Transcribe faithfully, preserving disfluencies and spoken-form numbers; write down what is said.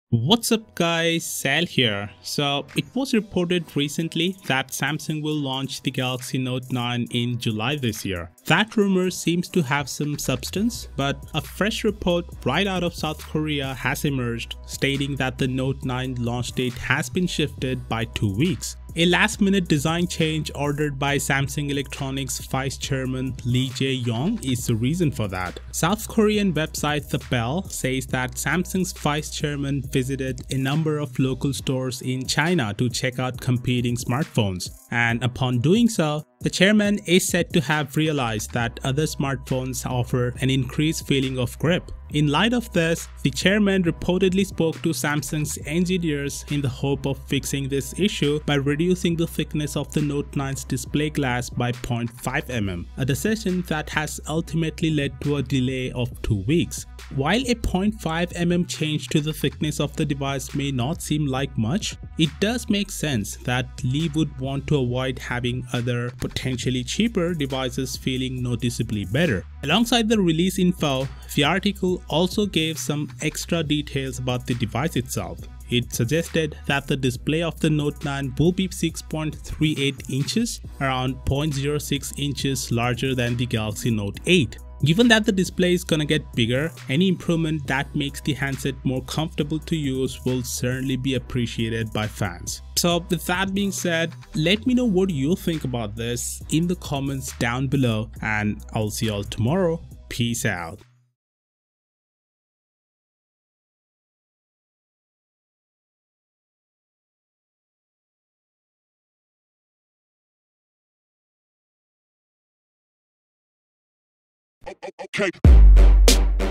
What's up guys, Sal here. So it was reported recently that Samsung will launch the Galaxy Note nine in July this year. That rumor seems to have some substance, but a fresh report right out of South Korea has emerged stating that the Note nine launch date has been shifted by two weeks. A last-minute design change ordered by Samsung Electronics Vice Chairman Lee Jae-yong is the reason for that. South Korean website The Bell says that Samsung's Vice Chairman visited a number of local stores in China to check out competing smartphones, and upon doing so, the chairman is said to have realized that other smartphones offer an increased feeling of grip. In light of this, the chairman reportedly spoke to Samsung's engineers in the hope of fixing this issue by reducing the thickness of the Note nine's display glass by zero point five millimeters, a decision that has ultimately led to a delay of two weeks. While a zero point five millimeter change to the thickness of the device may not seem like much, it does make sense that Lee would want to avoid having other potentially cheaper devices feeling noticeably better. Alongside the release info, the article also gave some extra details about the device itself. It suggested that the display of the Note nine will be six point three eight inches, around zero point zero six inches larger than the Galaxy Note eight. Given that the display is gonna get bigger, any improvement that makes the handset more comfortable to use will certainly be appreciated by fans. So with that being said, let me know what you think about this in the comments down below, and I'll see y'all tomorrow. Peace out. Okay.